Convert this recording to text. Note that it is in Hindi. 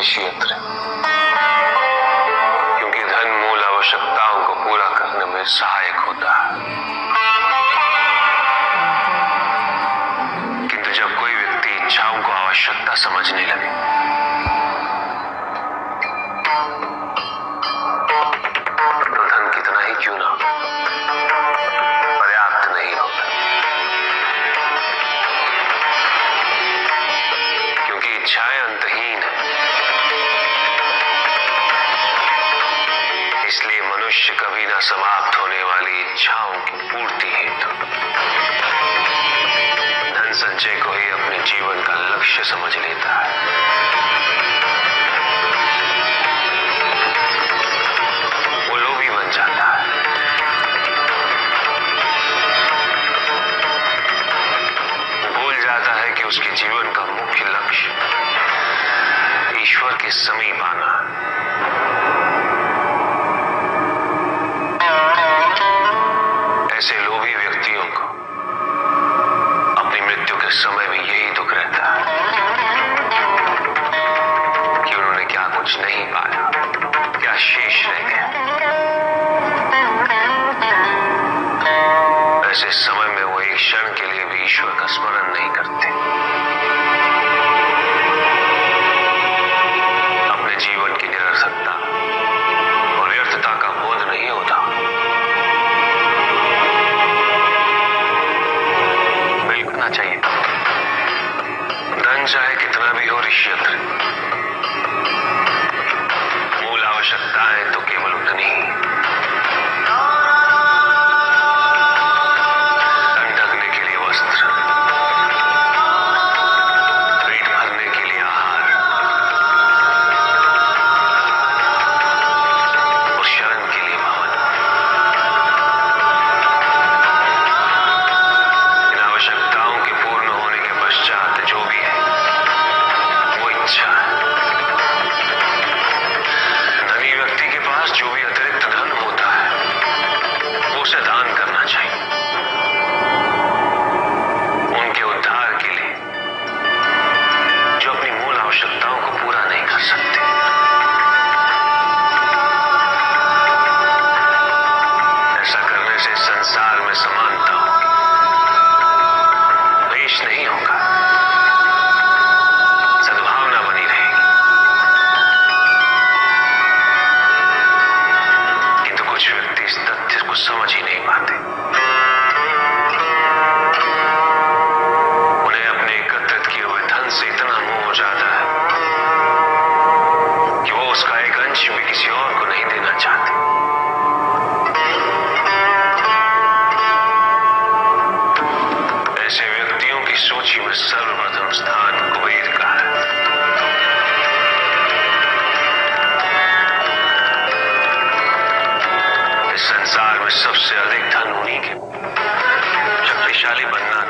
ऋषि यंत्र, क्योंकि धन मूल आवश्यकताओं को पूरा करने में सहायक होता है। किंतु जब कोई व्यक्ति इच्छाओं को आवश्यकता समझने लगे तो धन कितना ही क्यों ना पर्याप्त नहीं होता, क्योंकि इच्छाएं अंतहीन है। इसलिए मनुष्य कभी ना समाप्त होने वाली इच्छाओं की पूर्ति हेतु धन संचय को ही अपने जीवन का लक्ष्य समझ लेता है। वो लोभी बन जाता है। भूल जाता है कि उसके जीवन का मुख्य लक्ष्य ईश्वर के समीप आना है। ऐसे लोभी व्यक्तियों को अपनी मृत्यु के समय में यही दुख रहता है कि उन्होंने क्या कुछ नहीं पाया, क्या शेष रह गया। ऐसे समय में वो एक क्षण के लिए भी ईश्वर का स्मरण नहीं करते, अपने जीवन की निरर्थकता और व्यर्थता का बोध नहीं होता। चाहिए धन चाहे कितना भी हो ऋषि यंत्र, मूल आवश्यकताएं तो केवल उतनी ही। तन ढकने के लिए वस्त्र, पेट भरने के लिए आहार और शरण के लिए भवन। इन आवश्यकताओं के पूर्ण होने के पश्चात जो भी है वो इच्छा है। धनी व्यक्ति के पास जो भी अतिरिक्त धन होता है वो उसे दान करना चाहिए, उनके उद्धार के लिए जो अपनी मूल आवश्यकताओं को पूरा नहीं कर सकते। ऐसा करने से संसार में समानता नहीं होगा, सद्भावना बनी रहेगी। किंतु कुछ व्यक्ति इस तथ्य को समझ ही नहीं पाते। उन्हें अपने एकत्रित किए हुए धन से इतना मोह हो जाता है कि वो उसका एक अंश भी किसी और को नहीं देना चाहते। ऐसे व्यक्तियों की सूची में सर्वप्रथम स्थान कुबेर का है। इस संसार में सबसे अधिक धन उन्हीं के शक्तिशाली बनना